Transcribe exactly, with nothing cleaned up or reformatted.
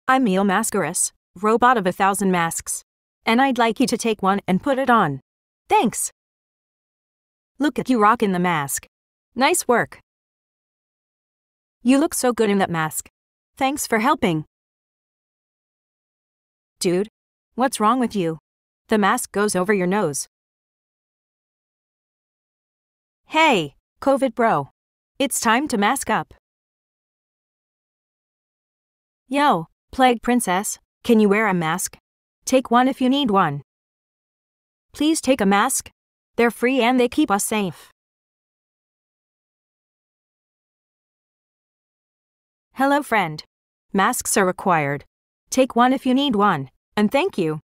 I'm Mio Mascaris, robot of a thousand masks. And I'd like you to take one and put it on. Thanks. Look at you rockin' the mask. Nice work. You look so good in that mask. Thanks for helping. Dude, what's wrong with you? The mask goes over your nose. Hey, COVID bro. It's time to mask up. Yo, Plague Princess, can you wear a mask? Take one if you need one. Please take a mask. They're free and they keep us safe. Hello friend. Masks are required. Take one if you need one, and thank you.